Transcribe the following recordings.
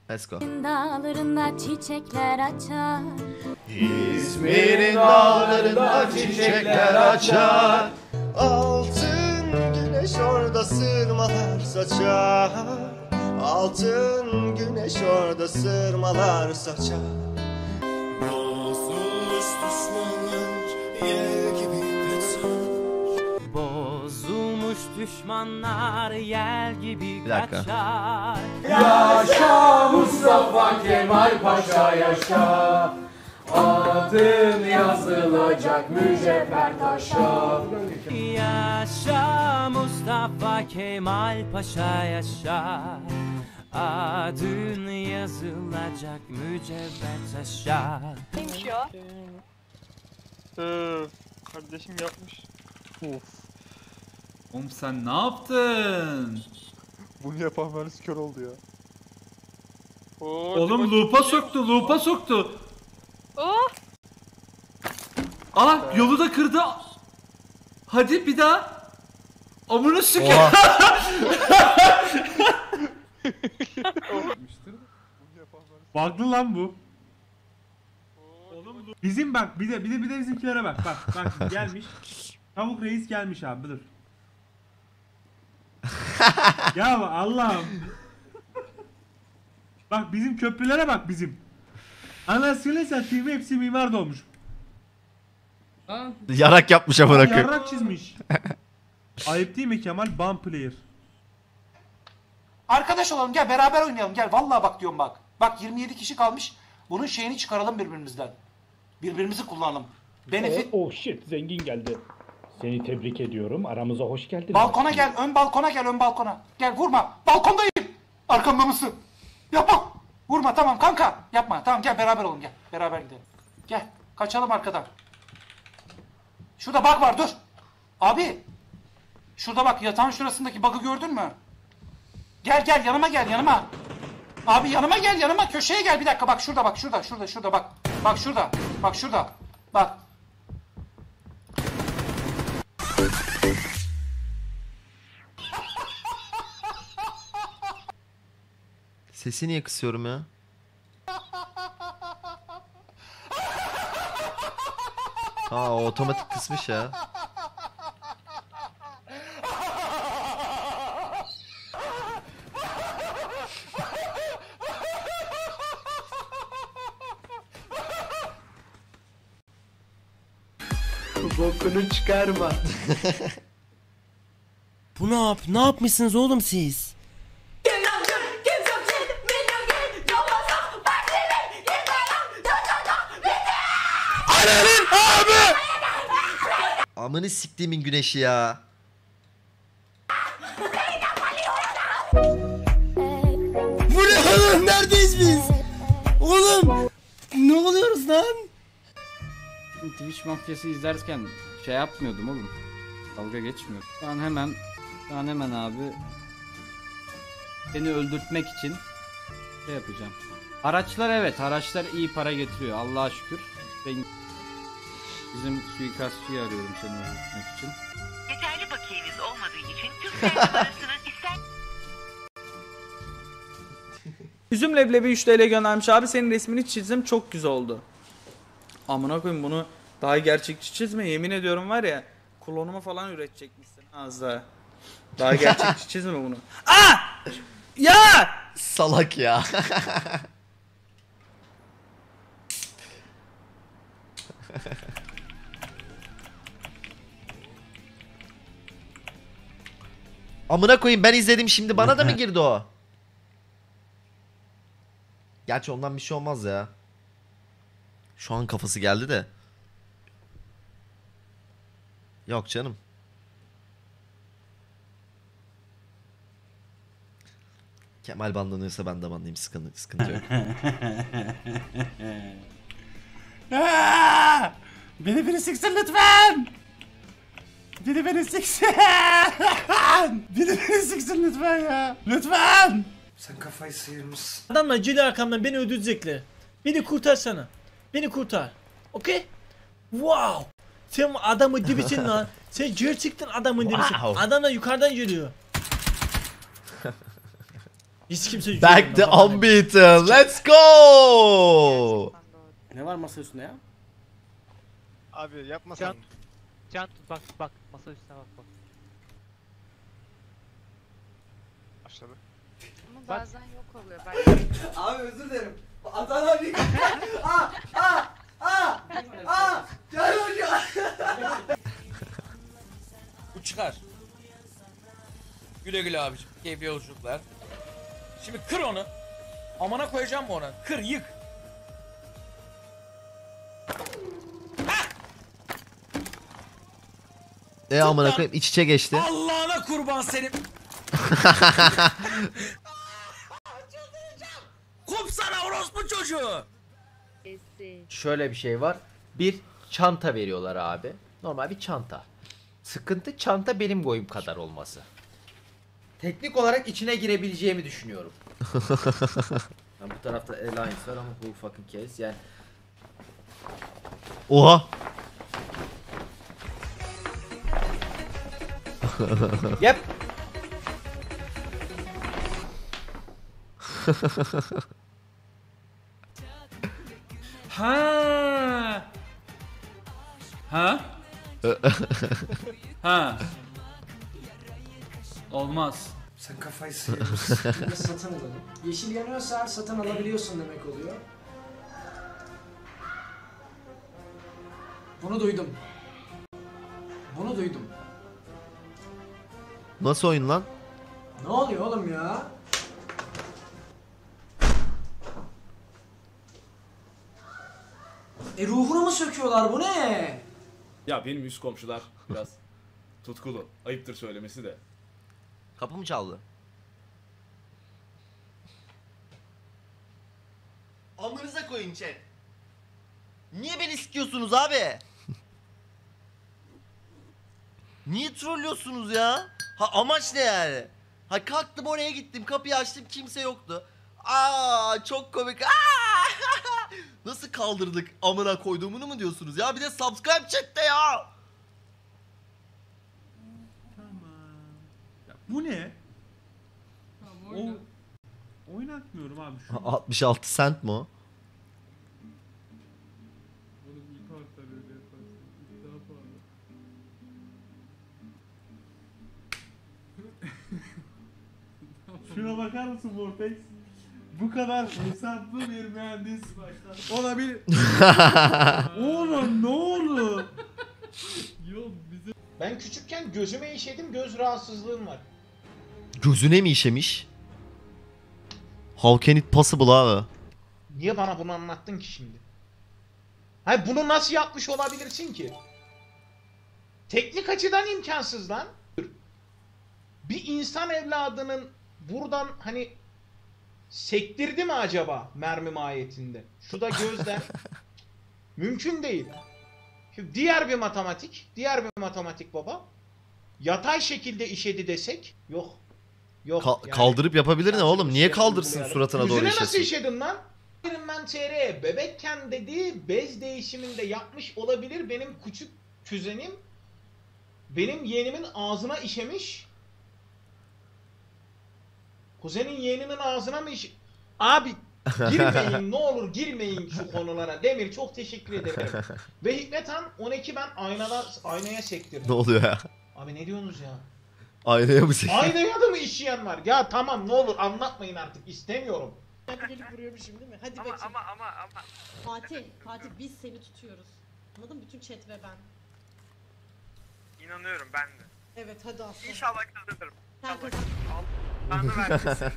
Let's go. Dağlarında çiçekler açar. İzmir'in dağlarında çiçekler açar. Altın güneş orada sırmalar saçar. Altın güneş orada sırmalar saçar. Bozulmuş düşmanlar yer gibi kaçar. Bozulmuş düşmanlar yel gibi kaçar. Yaşa Mustafa Kemal Paşa yaşa. Adın yazılacak mücevher taşa. Yaşa Mustafa Kemal Paşa yaşa. Adın yazılacak mücevher taşa. Neymiş o? Kardeşim yapmış. Of. Oğlum sen ne yaptın? Bunu yapan mühendis kör oldu ya. Oğlum loop'a soktu, loop'a soktu. Oh! Aa yolu da kırdı. Hadi bir daha. Amına sikeyim. Bug'lı lan bu. Oğlum bizim bak bir de bizimkilere bak. Bak gelmiş. Tavuk reis gelmiş abi dur. Ya Allah'ım. Bak bizim köprülere bak bizim. Anasını satayım hepsi mimar doğmuş. Yarak yapmış amına koyayım. Yarrak çizmiş. Ayıp değil mi Kemal? Bum player. Arkadaş olalım gel beraber oynayalım gel. Vallahi bak diyorum bak. Bak 27 kişi kalmış. Bunun şeyini çıkaralım birbirimizden. Birbirimizi kullanalım. Benefit. Oh shit zengin geldi. Seni tebrik ediyorum. Aramıza hoş geldin. Balkona gel. Ön balkona gel. Ön balkona. Gel vurma. Balkondayım. Arkamda mısın? Yapma. Vurma tamam kanka. Yapma. Tamam gel beraber olalım gel. Beraber gidelim. Gel. Kaçalım arkadan. Şurada bug var dur. Abi. Şurada bak yatağın şurasındaki bug'ı gördün mü? Gel yanıma gel yanıma. Abi yanıma gel yanıma. Köşeye gel bir dakika. Bak şurada bak şurada bak. Bak şurada. Bak şurada. Bak. Sesi niye kısıyorum ya? Aa o otomatik kısmış ya. Bokunu çıkarma. Bu ne yapmışsınız oğlum siz? Amını siktiğimin güneşi ya. Bu ne oğlum? Neredeyiz biz? Oğlum! Ne oluyoruz lan? Twitch mafyası izlerken şey yapmıyordum oğlum. Dalga geçmiyordum. Şu an hemen abi beni öldürtmek için şey yapacağım. Araçlar iyi para getiriyor Allah'a şükür. Ben bizim suikastçıyı arıyorum seni öldürtmek için. Yeterli bakiyeniz olmadığı için Türk Servis parasının Üzüm leblebi 3 TL göndermiş abi, senin resmini çizdim çok güzel oldu. Amına koyayım, bunu daha gerçekçi çizme, yemin ediyorum var ya, klonumu falan üretecekmişsin az daha. Daha gerçekçi çizme bunu. Aa! Ya! Salak ya. Amına koyayım, ben izledim şimdi bana da mı girdi o? Gerçi ondan bir şey olmaz ya. Şu an kafası geldi de. Yok canım. Kemal banlanıyorsa ben de banlayayım, sıkıntı yok. Beni siksin lütfen. Beni siksin. Beni siksin lütfen ya. Lütfen. Sen kafayı sıyırmışsın. Adamlar cili arkamdan beni öldürecekler. Beni kurtarsana. Beni kurtar. Okey? Wow. Sen adamın dibisin lan. Sen gerçekten adamın dibisin. Wow. Adam da yukarıdan geliyor. Hiç kimse Back the unbeaten. Let's go. Ne var masa üstünde ya? Abi yapmasan. Can bak bak masa üstüne bak. Başladı. Ama bazen yok oluyor. Abi özür dilerim. Adana abi. Gel hocam. Bu çıkar. Güle güle abicim. Keyifli yolculuklar. Şimdi kır onu. Amana koyacağım mı ona? Kır yık. Amına koyayım iç içe geçti. Allah'ına kurban senin. Kopsana orospu çocuğu. Şöyle bir şey var. Bir çanta veriyorlar abi. Normal bir çanta. Sıkıntı çanta benim boyum kadar olması. Teknik olarak içine girebileceğimi düşünüyorum. Yani bu tarafta Alliance var ama bu fucking case yani. Oha. Yep. Ha. Ha? Ha. Olmaz. Sen kafayı sıyırmışsın. Satın alalım. Yeşil yanıyorsa satın alabiliyorsun demek oluyor. Bunu duydum. Bunu duydum. Nasıl oyun lan? Ne oluyor oğlum ya? Ruhunu mu söküyorlar, bu ne? Ya benim üst komşular biraz tutkulu. Ayıptır söylemesi de. Kapı mı çaldı? Amınıza koyun chat. Niye beni sikiyorsunuz abi? Niye trollüyorsunuz ya? Ha amaç ne yani? Ha kalktım oraya gittim, kapıyı açtım, kimse yoktu. Aa çok komik. Nasıl kaldırdık amına koyduğumunu mu diyorsunuz ya? Bir de subscribe chatte ya. Ya bu ne? Oynatmıyorum abi şu. 66 cent mi o? Şuna bakar mısın Vortex? Bu kadar hesaplı bir mühendis olabilir. Oğlum ne oldu? Ben küçükken gözüme işedim, göz rahatsızlığım var. Gözüne mi işemiş? How can it possible abi? Niye bana bunu anlattın ki şimdi? Hayır, bunu nasıl yapmış olabilirsin ki? Teknik açıdan imkansız lan. Bir insan evladının buradan hani sektirdi mi acaba mermi mahiyetinde? Şu da gözden mümkün değil. Şimdi diğer bir matematik baba. Yatay şekilde işedi desek yok. Yok. Yani, kaldırıp yapabilir ne oğlum? Niye kaldırsın suratına doğru yüzüne işesin? nasıl işedin lan? Iron Man TR bebekken dediği bez değişiminde yapmış olabilir. Benim küçük kuzenim benim yeğenimin ağzına işemiş. Kuzenin yeğeninin ağzına mı iş... Abi girmeyin ne olur girmeyin şu konulara. Demir çok teşekkür ederim. Ve Hikmet Han 12 ben aynaya sektirdim. Ne oluyor ya? Abi ne diyorsunuz ya? Aynaya mı sektirdim? Aynaya da mı işeyen var? Ya tamam ne olur anlatmayın artık istemiyorum. Ben gelip vuruyormuşum değil mi? Hadi bakayım. Ama. Fatih biz seni tutuyoruz. Anladın mı? Bütün chat ve ben. İnanıyorum ben de. Evet hadi aslan. İnşallah kazanırım. Sen kazan. Tanrı vermesin.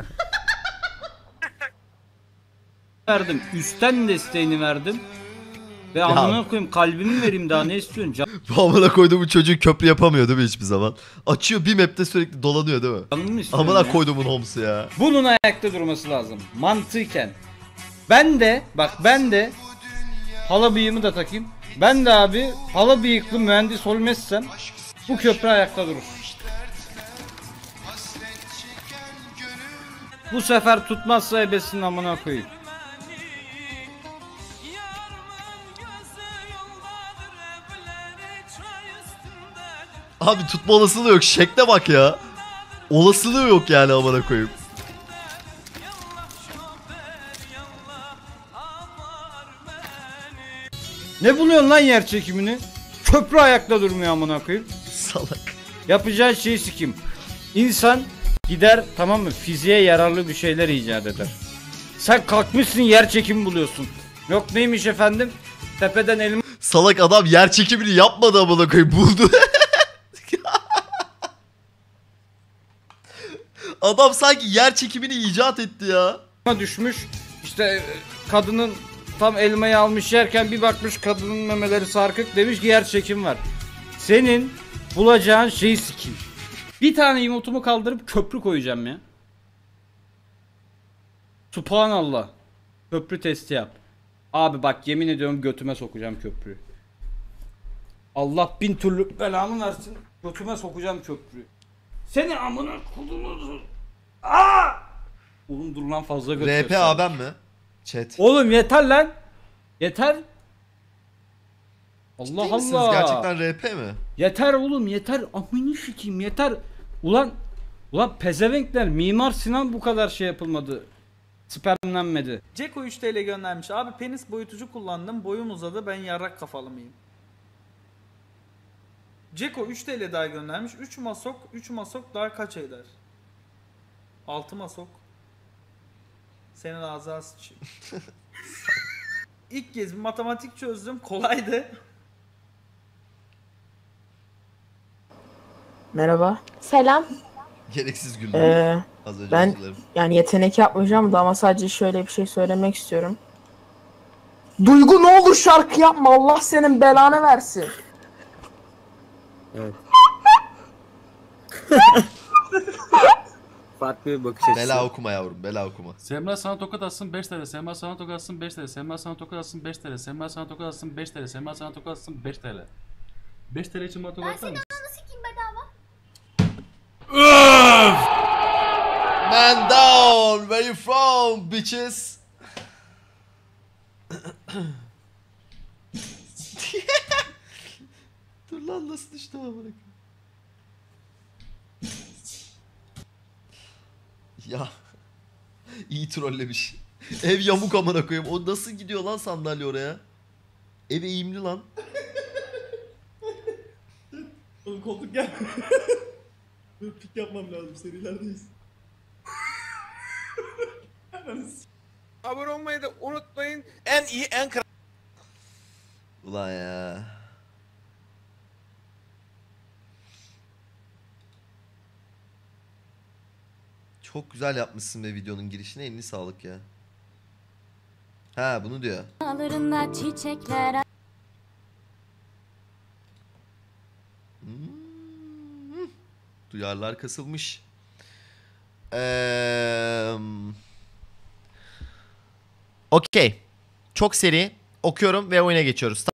Verdim. Üstten desteğini verdim. Ve amına koyayım kalbimi vereyim daha ne istiyorsun? Bu amına koyduğum çocuğu köprü yapamıyor değil mi hiçbir zaman? Açıyor bir map'te sürekli dolanıyor değil mi? Amına koyduğumun homsu ya. Bunun ayakta durması lazım. Mantıken. Ben de hala bıyığımı da takayım. Ben de abi hala bıyıklı mühendis olmazsam bu köprü ayakta durur. Bu sefer tutmazsa ebesinin amına koyayım. Abi tutma olasılığı yok. Şekle bak ya. Olasılığı yok yani amına koyayım. Ne buluyorsun lan yer çekimini? Köprü ayakta durmuyor amına koyayım. Salak. Yapacağın şeyi sikim. İnsan gider, tamam mı, fiziğe yararlı bir şeyler icat eder. Sen kalkmışsın yer çekimi buluyorsun. Yok neymiş efendim? Tepeden elma Salak adam yer çekimini yapmadı amına koyayım, buldu. Adam sanki yer çekimini icat etti ya. düşmüş. İşte kadının tam elmayı almış yerken bir bakmış kadının memeleri sarkık, demiş ki yer çekim var. Senin bulacağın şeyi sikeyim. Bir tane emotumu kaldırıp köprü koyacağım ya. Subhanallah. Köprü testi yap. Abi bak yemin ediyorum götüme sokacağım köprüyü. Allah bin türlü belamı versin. Götüme sokacağım köprüyü. Seni amına kulunu. Aa! Oğlum dur lan fazla götür. RP abem mi? Chat. Oğlum yeter lan. Yeter. Allah Değil misiniz? Allah. Gerçekten RP mi? Yeter oğlum yeter. Amını sikeyim yeter. Ulan pezevenkler, Mimar Sinan bu kadar şey yapılmadı. Spermlenmedi. Ceko 3 TL göndermiş. Abi penis boyutucu kullandım. Boyum uzadı. Ben yarrak kafalı mıyım? Ceko 3 TL daha göndermiş. 3 masok daha kaç eder? 6 masok. Senin ağzına sıçayım. İlk kez bir matematik çözdüm. Kolaydı. Merhaba. Selam. Gereksiz güldüm. Az önce Ben hatırlarım. yani yetenek yapmayacağım da ama sadece şöyle bir şey söylemek istiyorum. Duygu ne olur şarkı yapma, Allah senin belanı versin. Evet. Farklı bir bakış açısı. Bela okuma yavrum, bela okuma. Semra sana tokat atsın 5 TL. Semra sana tokat atsın 5 TL. Semra sana tokat atsın 5 TL. Semra sana tokat atsın 5 TL. Semra sana tokat atsın 5 TL. 5 TL için bana tokat atar mısın? sikeyim bedava. Man down, where you from bitches? Dur lan, nasıl düştü ama bırak. Ya iyi trollemiş. Ev yamuk amına koyayım. O nasıl gidiyor lan sandalye oraya? Ev eğimli lan. Oğlum koltuk gel. Dur pik yapmam lazım, serilerdeyiz. Abone olmayı da unutmayın. En iyi en kral. Ulan ya. Çok güzel yapmışsın be videonun girişine, eline sağlık ya. Ha bunu diyor. Dağlarında çiçekler Duyarlar kasılmış. Okey. Çok seri okuyorum ve oyuna geçiyoruz.